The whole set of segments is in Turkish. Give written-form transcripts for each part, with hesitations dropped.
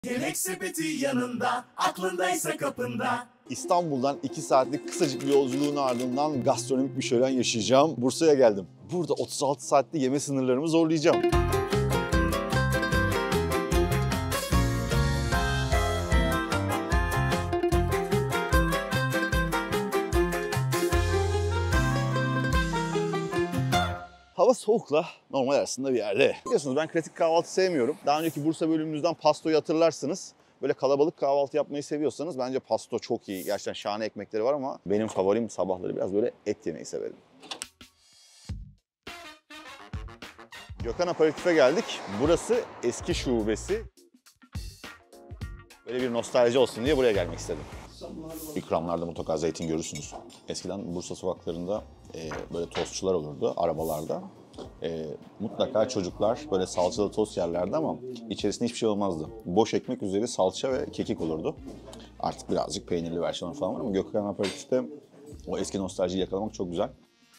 Yemek sepeti yanında, aklındaysa kapında. İstanbul'dan 2 saatlik kısacık bir yolculuğun ardından gastronomik bir şölen yaşayacağım. Bursa'ya geldim. Burada 36 saatte yeme sınırlarımı zorlayacağım. Hava soğukla normal arasında bir yerde. Biliyorsunuz ben klasik kahvaltı sevmiyorum. Daha önceki Bursa bölümümüzden pastoyu hatırlarsınız. Böyle kalabalık kahvaltı yapmayı seviyorsanız bence pasto çok iyi. Gerçekten şahane ekmekleri var ama benim favorim sabahları biraz böyle et yemeyi severim. Gökhan Aperatif'e geldik. Burası eski şubesi. Böyle bir nostalji olsun diye buraya gelmek istedim. İkramlarda mutlaka zeytin görürsünüz. Eskiden Bursa sokaklarında böyle tostçular olurdu arabalarda. Mutlaka çocuklar böyle salçalı tost yerlerdi ama içerisinde hiçbir şey olmazdı. Boş ekmek üzeri salça ve kekik olurdu. Artık birazcık peynirli versiyonu falan var ama Gökhan Aperatif'te o eski nostaljiyi yakalamak çok güzel.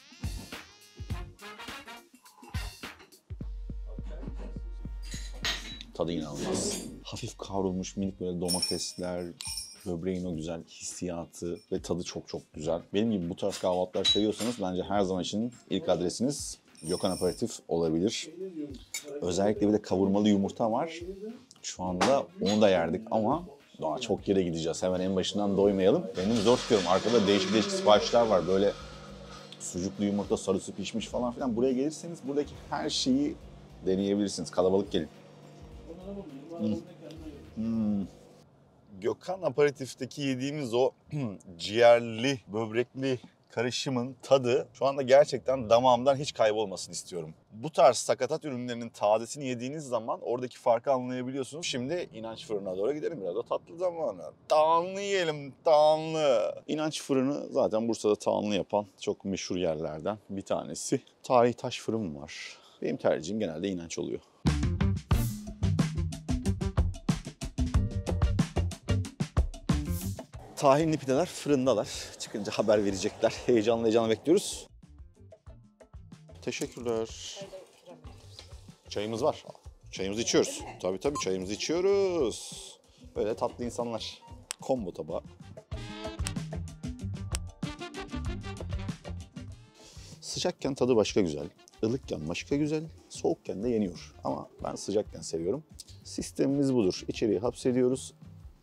Tadı inanılmaz. Hafif kavrulmuş minik böyle domatesler, böbreğin o güzel hissiyatı ve tadı çok çok güzel. Benim gibi bu tarz kahvaltılar seviyorsanız bence her zaman için ilk adresiniz Gökhan Aperatif olabilir. Özellikle bir de kavurmalı yumurta var. Şu anda onu da yerdik ama daha çok yere gideceğiz. Hemen en başından doymayalım. Benim zor tutuyorum. Arkada değişik değişik siparişler var. Böyle sucuklu yumurta, sarısı pişmiş falan filan. Buraya gelirseniz buradaki her şeyi deneyebilirsiniz. Kalabalık gelin. Gökhan Aperatif'teki yediğimiz o ciğerli, böbrekli karışımın tadı şu anda gerçekten damağımdan hiç kaybolmasını istiyorum. Bu tarz sakatat ürünlerinin tazesini yediğiniz zaman oradaki farkı anlayabiliyorsunuz. Şimdi İnanç Fırını'na doğru gidelim. Biraz da tatlı zamanı. Tağanlı yiyelim, tağanlı. İnanç Fırını zaten Bursa'da tağanlı yapan çok meşhur yerlerden bir tanesi. Tarihi taş fırın var. Benim tercihim genelde İnanç oluyor. Tahinli pideler fırındalar. Çıkınca haber verecekler. Heyecanla bekliyoruz. Teşekkürler. Çayımız var. Çayımızı içiyoruz. Tabii çayımızı içiyoruz. Böyle tatlı insanlar. Combo tabağı. Sıcakken tadı başka güzel. Ilıkken başka güzel. Soğukken de yeniyor. Ama ben sıcakken seviyorum. Sistemimiz budur. İçeriye hapsediyoruz.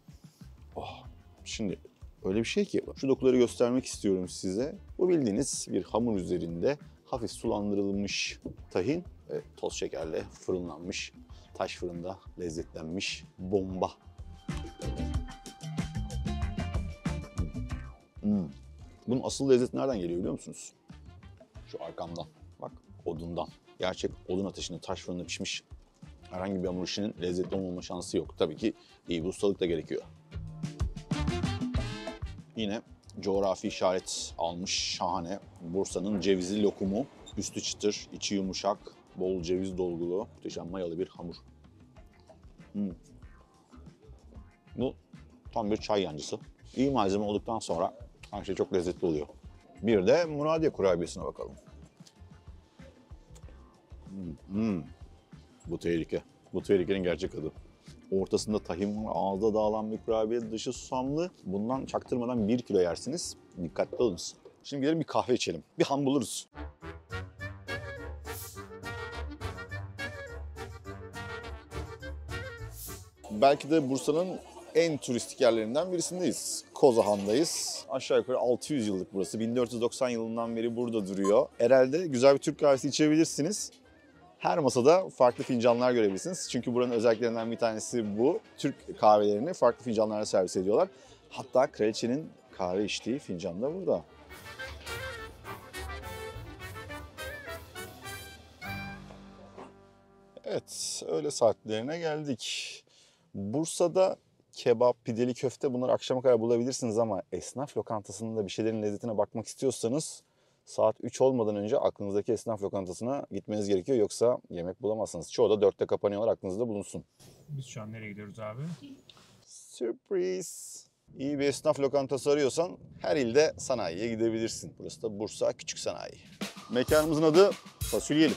Şimdi öyle bir şey ki şu dokuları göstermek istiyorum size. Bu bildiğiniz bir hamur üzerinde hafif sulandırılmış tahin ve toz şekerle fırınlanmış, taş fırında lezzetlenmiş bomba. Bunun asıl lezzeti nereden geliyor biliyor musunuz? Şu arkamdan. Bak odundan. Gerçek odun ateşinde taş fırında pişmiş herhangi bir hamur işinin lezzetli olmama şansı yok. Tabii ki iyi bir ustalık da gerekiyor. Yine coğrafi işaret almış şahane Bursa'nın cevizli lokumu. Üstü çıtır, içi yumuşak, bol ceviz dolgulu, muhteşem mayalı bir hamur. Bu tam bir çay yancısı. İyi malzeme olduktan sonra her şey çok lezzetli oluyor. Bir de Muradiye kurabiyesine bakalım. Bu tehlike. Bu tehlikenin gerçek adı. Ortasında tahin var, ağızda dağılan bir kurabiye, dışı susamlı. Bundan çaktırmadan 1 kilo yersiniz. Dikkatli olunuz. Şimdi gidelim bir kahve içelim. Bir ham buluruz. Belki de Bursa'nın en turistik yerlerinden birisindeyiz. Kozahan'dayız. Aşağı yukarı 600 yıllık burası. 1490 yılından beri burada duruyor. Herhalde güzel bir Türk kahvesi içebilirsiniz. Her masada farklı fincanlar görebilirsiniz. Çünkü buranın özelliklerinden bir tanesi bu. Türk kahvelerini farklı fincanlarda servis ediyorlar. Hatta kraliçenin kahve içtiği fincan da burada. Evet, öğle saatlerine geldik. Bursa'da kebap, pideli köfte bunları akşama kadar bulabilirsiniz ama esnaf lokantasında bir şeylerin lezzetine bakmak istiyorsanız saat 3 olmadan önce aklınızdaki esnaf lokantasına gitmeniz gerekiyor. Yoksa yemek bulamazsınız. Çoğu da 4'te kapanıyorlar, aklınızda bulunsun. Biz şu an nereye gidiyoruz abi? Sürpriz. İyi bir esnaf lokantası arıyorsan her ilde sanayiye gidebilirsin. Burası da Bursa Küçük Sanayi. Mekanımızın adı Fasulyeli.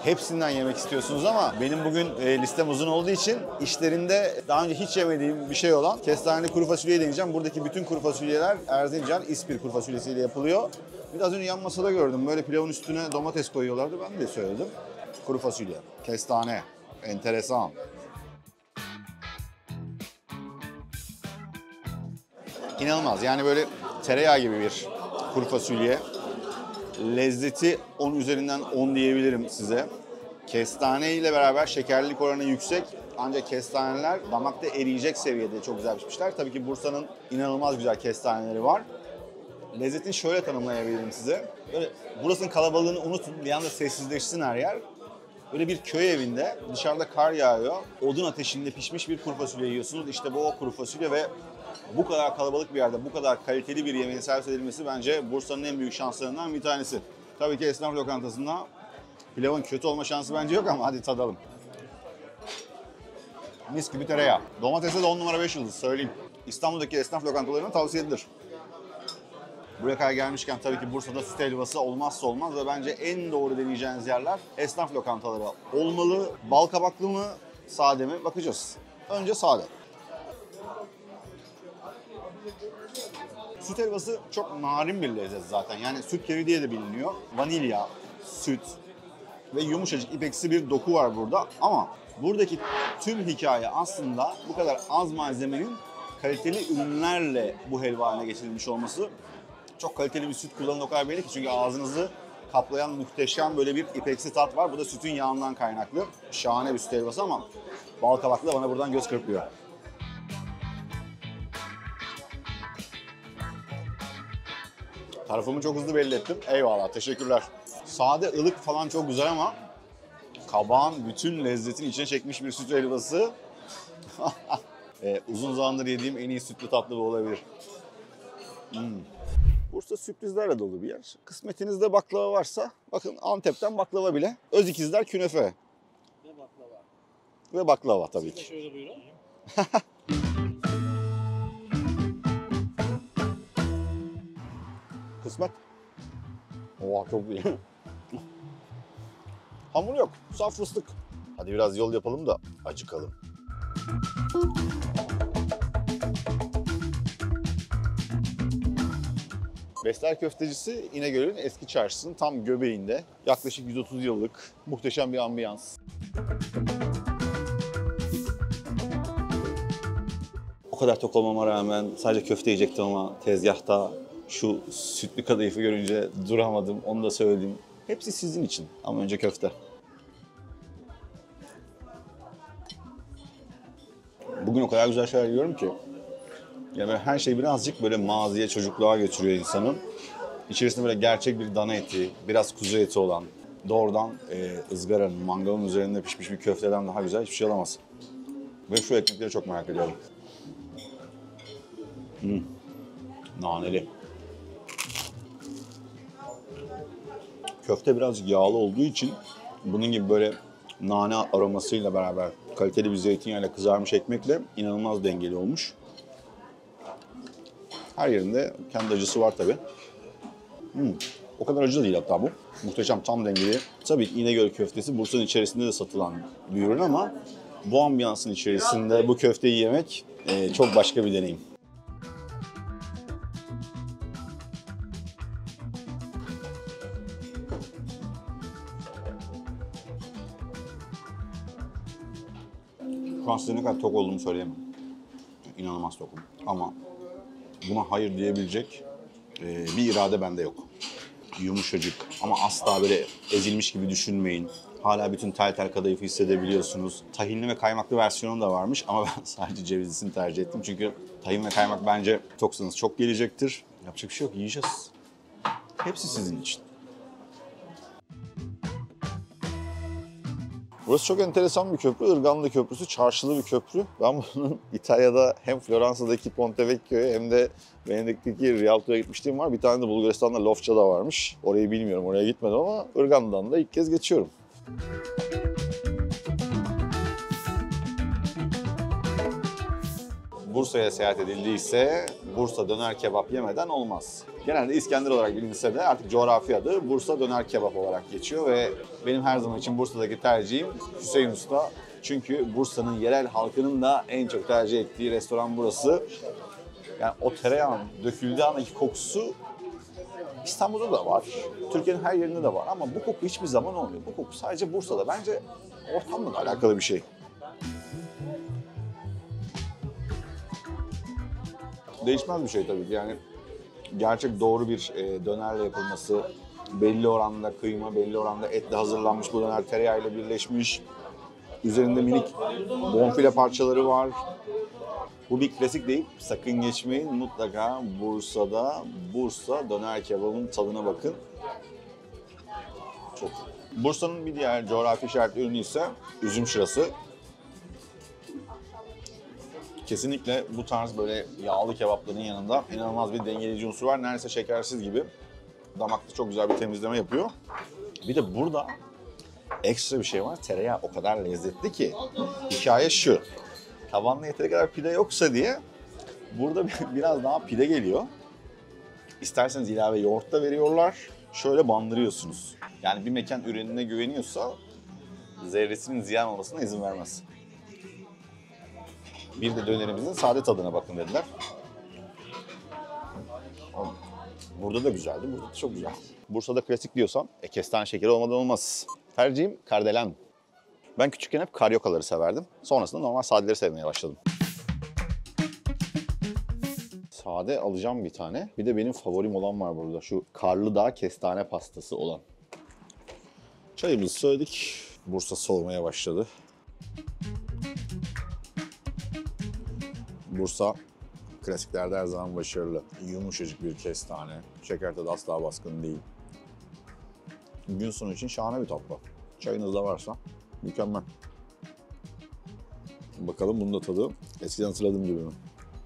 hepsinden yemek istiyorsunuz ama benim bugün listem uzun olduğu için işlerinde daha önce hiç yemediğim bir şey olan kestaneli kuru fasulyeyi deneyeceğim. Buradaki bütün kuru fasulyeler Erzincan İspir kuru fasulyesiyle yapılıyor. Bir de az önce yan masada gördüm. Böyle pilavın üstüne domates koyuyorlardı. Ben de söyledim. Kuru fasulye, kestane, enteresan. İnanılmaz. Yani böyle tereyağı gibi bir kuru fasulye. Lezzeti 10 üzerinden 10 diyebilirim size. Kestane ile beraber şekerlilik oranı yüksek. Ancak kestaneler damakta eriyecek seviyede çok güzel pişmişler. Tabii ki Bursa'nın inanılmaz güzel kestaneleri var. Lezzetini şöyle tanımlayabilirim size. Böyle burasının kalabalığını unutun, bir anda sessizleşsin her yer. Böyle bir köy evinde dışarıda kar yağıyor. Odun ateşinde pişmiş bir kuru fasulye yiyorsunuz. İşte bu o kuru fasulye ve bu kadar kalabalık bir yerde bu kadar kaliteli bir yemeğin servis edilmesi bence Bursa'nın en büyük şanslarından bir tanesi. Tabii ki esnaf lokantasında pilavın kötü olma şansı bence yok ama hadi tadalım. Mis gibi tereyağı. Domatese de 10 numara 5 yıldız söyleyeyim. İstanbul'daki esnaf lokantalarına tavsiye edilir. Buraya kadar gelmişken tabii ki Bursa'da süt helvası olmazsa olmaz ve bence en doğru deneyeceğiniz yerler esnaf lokantaları olmalı. Bal kabaklı mı, sade mi? Bakacağız. Önce sade. Süt helvası çok narin bir lezzet zaten. Yani süt kevi diye de biliniyor. Vanilya, süt ve yumuşacık ipeksi bir doku var burada. Ama buradaki tüm hikaye aslında bu kadar az malzemenin kaliteli ürünlerle bu helva haline getirilmiş olması. Çok kaliteli bir süt kullanın o kadar belli ki çünkü ağzınızı kaplayan muhteşem böyle bir ipeksi tat var. Bu da sütün yağından kaynaklı. Şahane bir süt helvası ama bal kabaklı bana buradan göz kırpıyor. Tarafımı çok hızlı belli ettim. Eyvallah, teşekkürler. Sade, ılık falan çok güzel ama kabağın bütün lezzetini içine çekmiş bir süt helvası. Uzun zamandır yediğim en iyi sütlü tatlı bu olabilir. Bursa sürprizlerle dolu bir yer. Kısmetinizde baklava varsa, bakın Antep'ten baklava bile. Özikizler künefe. Ve baklava. Ve baklava tabii ki. Şöyle buyurun. Kısmet. Oha çok iyi. Hamur yok, saf fıstık. Hadi biraz yol yapalım da acıkalım. Besler Köftecisi İnegöl'ün eski çarşısının tam göbeğinde. Yaklaşık 130 yıllık muhteşem bir ambiyans. O kadar tok olmama rağmen sadece köfte yiyecektim ama tezgahta şu sütlü kadayıfı görünce duramadım. Onu da söyledim. Hepsi sizin için ama önce köfte. Bugün o kadar güzel şeyler yiyorum ki. Yani her şey birazcık böyle maziye, çocukluğa götürüyor insanı. İçerisinde böyle gerçek bir dana eti, biraz kuzu eti olan, doğrudan ızgaranın, mangalın üzerinde pişmiş bir köfteden daha güzel hiçbir şey olamaz. Ve şu ekmekleri çok merak ediyorum. Naneli. Köfte birazcık yağlı olduğu için bunun gibi böyle nane aromasıyla beraber kaliteli bir zeytinyağıyla kızarmış ekmekle inanılmaz dengeli olmuş. Her yerinde kendi acısı var tabii. O kadar acı da değil hatta bu. Muhteşem, tam dengeli. Tabii ki İnegöl köftesi Bursa'nın içerisinde de satılan bir ürün ama bu ambiyansın içerisinde bu köfteyi yemek çok başka bir deneyim. Şu an size ne kadar tok olduğumu söyleyemem. İnanılmaz tokum. Ama buna hayır diyebilecek bir irade bende yok. Yumuşacık ama asla böyle ezilmiş gibi düşünmeyin. Hala bütün tel tel kadayıfı hissedebiliyorsunuz. Tahinli ve kaymaklı versiyonu da varmış ama ben sadece cevizlisini tercih ettim. Çünkü tahin ve kaymak bence toksanız çok gelecektir. Yapacak bir şey yok, yiyeceğiz. Hepsi sizin için. Burası çok enteresan bir köprü. Irganlı Köprüsü, çarşılı bir köprü. Ben bunun İtalya'da hem Floransa'daki Ponte Vecchio'ya hem de Venedik'teki Rialto'ya gitmişliğim var. Bir tane de Bulgaristan'da Lofça'da varmış. Orayı bilmiyorum, oraya gitmedim ama Irganlı'dan da ilk kez geçiyorum. Bursa'ya seyahat edildiyse Bursa döner kebap yemeden olmaz. Genelde İskender olarak bilinse de artık coğrafi adı Bursa döner kebap olarak geçiyor ve benim her zaman için Bursa'daki tercihim Hüseyin Usta. Çünkü Bursa'nın yerel halkının da en çok tercih ettiği restoran burası. Yani o tereyağın döküldüğü andaki kokusu İstanbul'da da var, Türkiye'nin her yerinde de var ama bu koku hiçbir zaman olmuyor. Bu koku sadece Bursa'da. Bence ortamla da alakalı bir şey. Değişmez bir şey tabii ki. Yani gerçek doğru bir dönerle yapılması, belli oranda kıyma, belli oranda etle hazırlanmış bu döner tereyağıyla birleşmiş. Üzerinde minik bonfile parçaları var. Bu bir klasik değil. Sakın geçmeyin. Mutlaka Bursa'da Bursa döner kebabının tadına bakın. Çok. Bursa'nın bir diğer coğrafi işaretli ürünü ise üzüm şırası. Kesinlikle bu tarz böyle yağlı kebapların yanında inanılmaz bir dengeleyici unsur var. Neredeyse şekersiz gibi. Damakta çok güzel bir temizleme yapıyor. Bir de burada ekstra bir şey var. Tereyağı o kadar lezzetli ki. Hikaye şu. Tavanda yeteri kadar pide yoksa diye burada biraz daha pide geliyor. İsterseniz ilave yoğurt da veriyorlar. Şöyle bandırıyorsunuz. Yani bir mekan ürününe güveniyorsa zerresinin ziyan olmasına izin vermez. Bir de dönerimizin sade tadına bakın dediler. Burada da güzeldi, burada da çok güzel. Bursa'da klasik diyorsam kestane şekeri olmadan olmaz. Tercihim kardelen. Ben küçükken hep karyokaları severdim. Sonrasında normal sadeleri sevmeye başladım. Sade alacağım bir tane. Bir de benim favorim olan var burada. Şu Karlıdağ kestane pastası olan. Çayımızı söyledik. Bursa soğumaya başladı. Bursa klasiklerde her zaman başarılı. Yumuşacık bir kestane. Şeker tadı asla baskın değil. Gün sonu için şahane bir tatlı. Çayınız da varsa mükemmel. Bakalım bunun da tadı eskiden hatırladığım gibi mi?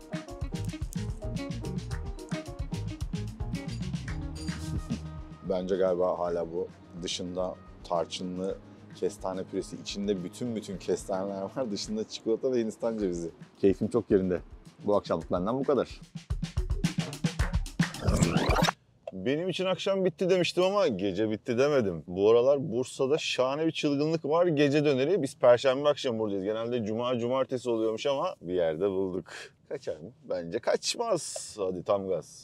Bence galiba hala bu dışında tarçınlı kestane püresi, içinde bütün kestaneler var. Dışında çikolata ve Hindistan cevizi. Keyfim çok yerinde. Bu akşamlık benden bu kadar. Benim için akşam bitti demiştim ama gece bitti demedim. Bu aralar Bursa'da şahane bir çılgınlık var. Gece döneri. Biz Perşembe akşam buradayız. Genelde Cuma, Cumartesi oluyormuş ama bir yerde bulduk. Kaçar mı? Bence kaçmaz. Hadi tam gaz.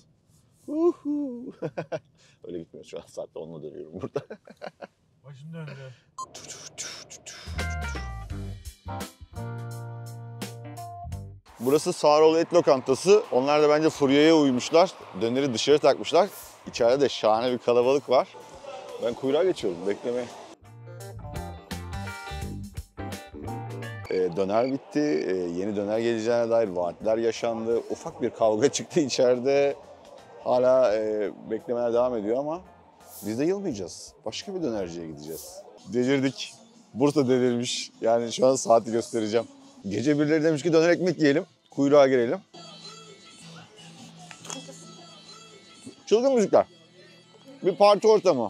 Öyle gitmiyor şu an. Saatte onunla dönüyorum burada. Başım döndü. Burası Sağroğlu Et Lokantası. Onlar da bence furyaya uymuşlar. Döneri dışarı takmışlar. İçeride de şahane bir kalabalık var. Ben kuyruğa geçiyorum, beklemeye. Döner bitti. Yeni döner geleceğine dair vaatler yaşandı. Ufak bir kavga çıktı içeride. Hala beklemeler devam ediyor ama biz de yılmayacağız. Başka bir dönerciye gideceğiz. Delirdik. Bursa delirmiş. Yani şu an saati göstereceğim. Gece birileri demiş ki döner ekmek yiyelim. Kuyruğa girelim. Çılgın müzikler. Bir parti ortamı.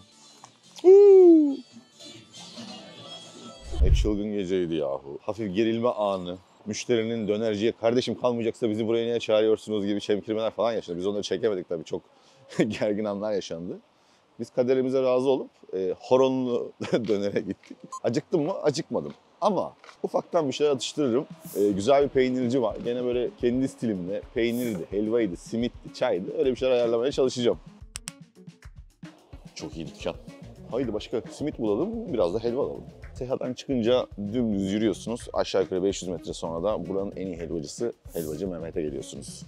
Ne çılgın geceydi yahu. Hafif gerilme anı. Müşterinin dönerciye kardeşim kalmayacaksa bizi buraya niye çağırıyorsunuz gibi çemkirmeler falan yaşandı. Biz onları çekemedik tabii, çok gergin anlar yaşandı. Biz kaderimize razı olup horonlu dönere gittik. Acıktım mı? Acıkmadım. Ama ufaktan bir şeyler atıştırırım. Güzel bir peynirci var. Gene böyle kendi stilimle peynirdi, helvaydı, simitti, çaydı. Öyle bir şeyler ayarlamaya çalışacağım. Çok iyi dükkan. Haydi başka simit bulalım, biraz da helva alalım. Seha'dan çıkınca dümdüz yürüyorsunuz. Aşağı yukarı 500 metre sonra da buranın en iyi helvacısı Helvacı Mehmet'e geliyorsunuz.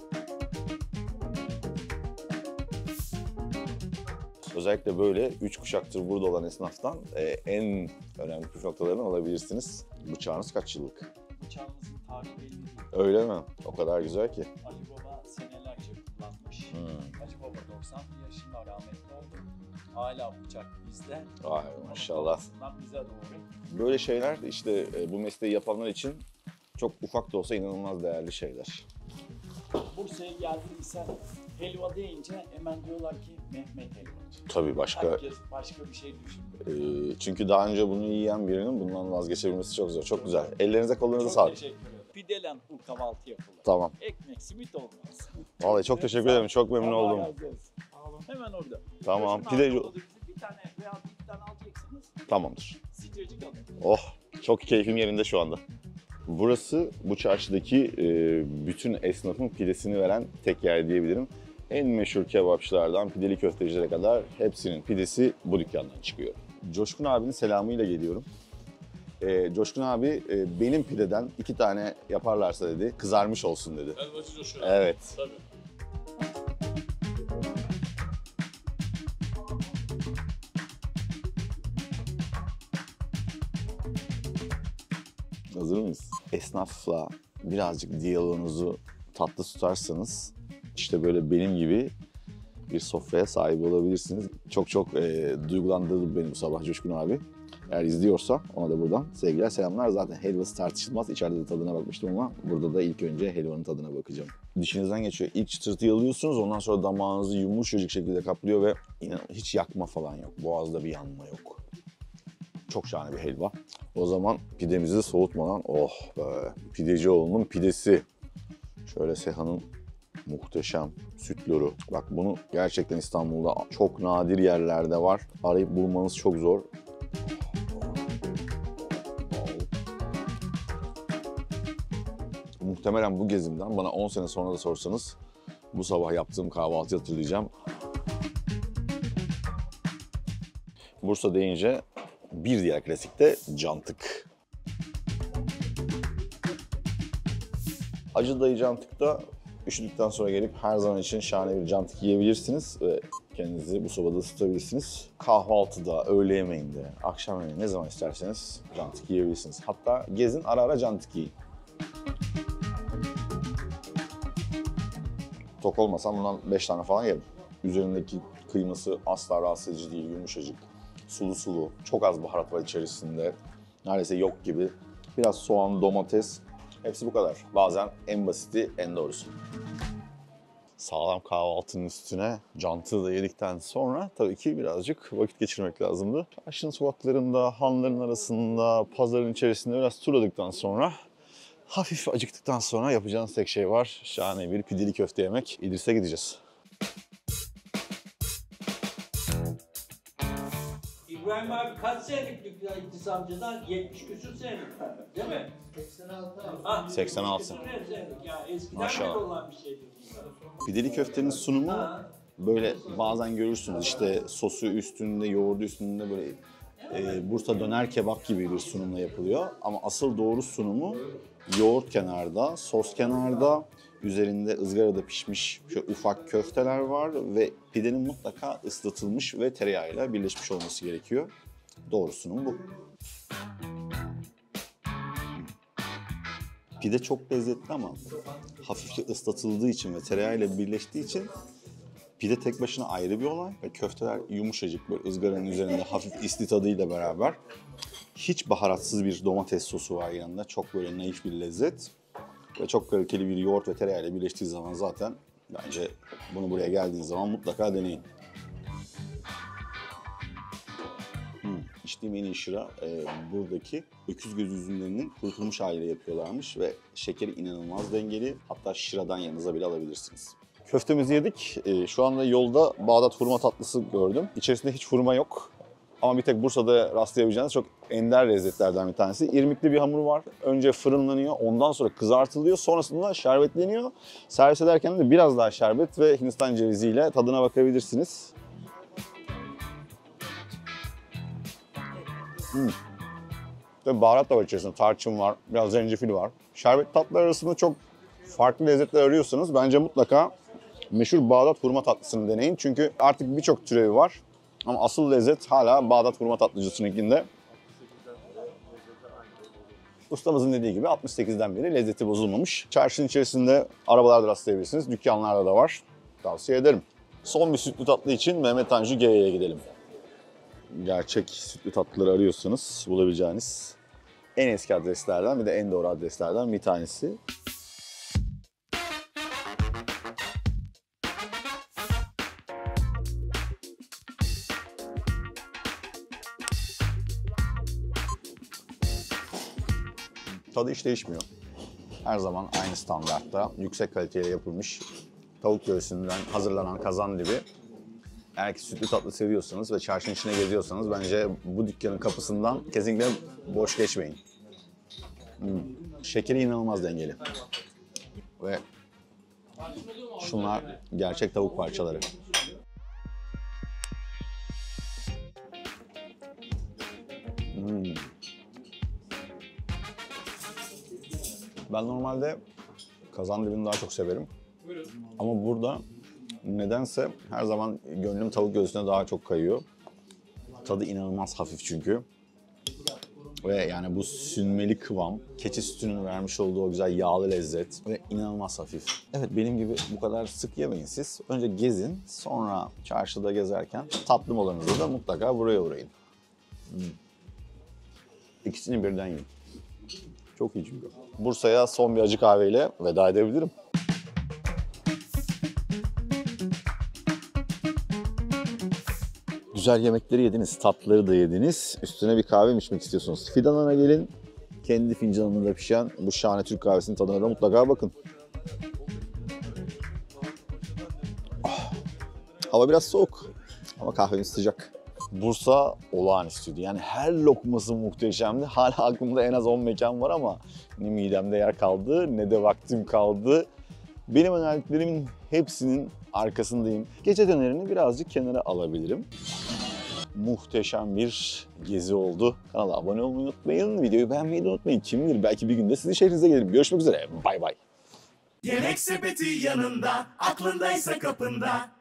Özellikle böyle 3 kuşaktır burada olan esnaftan en önemli püf noktalarını alabilirsiniz. Bıçağınız kaç yıllık? Bıçağımızın tarihi belli değil. Öyle mi? O kadar güzel ki. Ali Baba senelerce kullanmış. Ali Baba 91 yaşında rahmetli oldu. Hala bıçak bizde. Ay maşallah. Babasından bize doğru. Böyle şeyler işte bu mesleği yapanlar için çok ufak da olsa inanılmaz değerli şeyler. Bursa'ya geldiysen helva deyince hemen diyorlar ki Mehmet helvacı. Tabii başka. Herkes başka bir şey düşünüyor. Çünkü daha önce bunu yiyen birinin bundan vazgeçebilmesi çok zor. Çok güzel. Ellerinize kollarınıza Çok sağlık. teşekkür ederim. Pidelen bu kahvaltı yapılır. Tamam. Ekmek, simit olmaz. Vallahi çok teşekkür ederim. Çok memnun Allah oldum. razı olsun. Hemen orada. Tamam. Şunun Pide... altında bir tane veya bir tane alacaksınız. Tamamdır. Sıcacık alın. Oh, çok keyfim yerinde şu anda. Burası bu çarşıdaki bütün esnafın pidesini veren tek yer diyebilirim. En meşhur kebapçılardan pideli köftecilere kadar hepsinin pidesi bu dükkandan çıkıyor. Coşkun abinin selamıyla geliyorum. Coşkun abi benim pideden 2 tane yaparlarsa dedi, kızarmış olsun dedi. Helvacı Coşkun abi. Evet. Tabii. Hazır mıyız? Esnafla birazcık diyaloğunuzu tatlı tutarsanız işte böyle benim gibi bir sofraya sahip olabilirsiniz. Çok duygulandırdı beni bu sabah Coşkun abi. Eğer izliyorsa ona da buradan sevgiler selamlar. Zaten helvası tartışılmaz. İçeride de tadına bakmıştım ama burada da ilk önce helvanın tadına bakacağım. Dişinizden geçiyor. İlk çıtırtıyı alıyorsunuz, ondan sonra damağınızı yumuşacık şekilde kaplıyor ve hiç yakma falan yok. Boğazda bir yanma yok. Çok şahane bir helva. O zaman pidemizi de soğutmadan, oh be, Pidecioğlu'nun pidesi. Şöyle Seha'nın muhteşem süt loru. Bak bunu gerçekten İstanbul'da çok nadir yerlerde var. Arayıp bulmanız çok zor. Muhtemelen bu gezimden bana 10 sene sonra da sorsanız bu sabah yaptığım kahvaltıyı hatırlayacağım. Bursa deyince bir diğer klasik de cantık. Acı dayı cantıkta üşüdükten sonra gelip her zaman için şahane bir cantık yiyebilirsiniz ve kendinizi bu sobada ısıtabilirsiniz. Kahvaltıda, öğle yemeğinde, akşam yemeğinde ne zaman isterseniz cantık yiyebilirsiniz. Hatta gezin ara ara cantık yiyin. Tok olmasam bundan 5 tane falan yerim. Üzerindeki kıyması asla rahatsız edici değil, yumuşacık. Sulu sulu, çok az baharat var içerisinde. Neredeyse yok gibi. Biraz soğan, domates, hepsi bu kadar. Bazen en basiti, en doğrusu. Sağlam kahvaltının üstüne cantığı da yedikten sonra tabii ki birazcık vakit geçirmek lazımdı. Çarşının sokaklarında, hanların arasında, pazarın içerisinde biraz turladıktan sonra hafif acıktıktan sonra yapacağınız tek şey var. Şahane bir pideli köfte yemek. İdris'e gideceğiz. İbrahim abi kaç senelik dükkan İdris amcadan? 70 küsür senelik değil mi? 86 abi. 86. Senelik. Ya eskiden Maşallah. beri olan bir şeydir. Pideli köftenin sunumu böyle bazen görürsünüz işte sosu üstünde, yoğurdu üstünde böyle Bursa döner kebap gibi bir sunumla yapılıyor. Ama asıl doğru sunumu yoğurt kenarda, sos kenarda, üzerinde ızgarada pişmiş şöyle ufak köfteler var ve pidenin mutlaka ıslatılmış ve tereyağıyla birleşmiş olması gerekiyor. Doğru sunum bu. Pide çok lezzetli ama hafifçe ıslatıldığı için ve tereyağıyla birleştiği için pide tek başına ayrı bir olay ve köfteler yumuşacık böyle ızgaranın üzerinde hafif isli tadıyla beraber hiç baharatsız bir domates sosu var yanında. Çok böyle naif bir lezzet ve çok kaliteli bir yoğurt ve tereyağıyla birleştiği zaman zaten bence bunu buraya geldiğiniz zaman mutlaka deneyin. İçtiğim en iyi şıra buradaki öküz gözü üzümlerinin kurutulmuş haliyle yapıyorlarmış ve şekeri inanılmaz dengeli. Hatta şıradan yanınıza bile alabilirsiniz. Köftemizi yedik. Şu anda yolda Bağdat hurma tatlısı gördüm. İçerisinde hiç hurma yok. Ama bir tek Bursa'da rastlayabileceğiniz çok ender lezzetlerden bir tanesi. İrmikli bir hamur var. Önce fırınlanıyor, ondan sonra kızartılıyor. Sonrasında şerbetleniyor. Servis ederken de biraz daha şerbet ve Hindistan ceviziyle tadına bakabilirsiniz. Tabii baharat da var içerisinde. Tarçın var, biraz zencefil var. Şerbet tatlılar arasında çok farklı lezzetler arıyorsanız bence mutlaka meşhur Bağdat hurma tatlısını deneyin. Çünkü artık birçok türevi var. Ama asıl lezzet hala Bağdat hurma tatlıcısınınkinde. Ustamızın dediği gibi 68'den beri lezzeti bozulmamış. Çarşının içerisinde arabalarda rastlayabilirsiniz. Dükkanlarda da var. Tavsiye ederim. Son bir sütlü tatlı için Mehmet Tanju G'ye gidelim. Gerçek sütlü tatlıları arıyorsanız bulabileceğiniz en eski adreslerden bir de en doğru adreslerden bir tanesi. Tadı hiç değişmiyor. Her zaman aynı standartta yüksek kaliteyle yapılmış tavuk göğsünden hazırlanan kazandibi. Eğer ki sütlü tatlı seviyorsanız ve çarşının içine geziyorsanız bence bu dükkanın kapısından kesinlikle boş geçmeyin. Şekeri inanılmaz dengeli. Ve şunlar gerçek tavuk parçaları. Ben normalde kazandibini daha çok severim. Ama burada nedense her zaman gönlüm tavuk göğsüne daha çok kayıyor. Tadı inanılmaz hafif çünkü. Ve yani bu sünmeli kıvam, keçi sütünün vermiş olduğu o güzel yağlı lezzet ve inanılmaz hafif. Evet, benim gibi bu kadar sık yemeyin siz. Önce gezin, sonra çarşıda gezerken tatlı molanızda da mutlaka buraya uğrayın. İkisini birden yiyin. Çok iyi çünkü. Bursa'ya son bir acı kahveyle veda edebilirim. Güzel yemekleri yediniz, tatlıları da yediniz. Üstüne bir kahve mi içmek istiyorsunuz? Fidan'a gelin, kendi fincanında pişen bu şahane Türk kahvesinin tadına da mutlaka bakın. Hava biraz soğuk ama kahvemiz sıcak. Bursa olağanüstüydü. Yani her lokması muhteşemdi. Hala aklımda en az 10 mekan var ama ne midemde yer kaldı ne de vaktim kaldı. Benim öneriklerimin hepsinin arkasındayım. Gece dönerini birazcık kenara alabilirim. Muhteşem bir gezi oldu. Kanala abone olmayı unutmayın. Videoyu beğenmeyi de unutmayın. Kim bilir belki bir günde sizin şehrinize gelirim. Görüşmek üzere. Bay bay. Yemek sepeti yanında, aklındaysa kapında.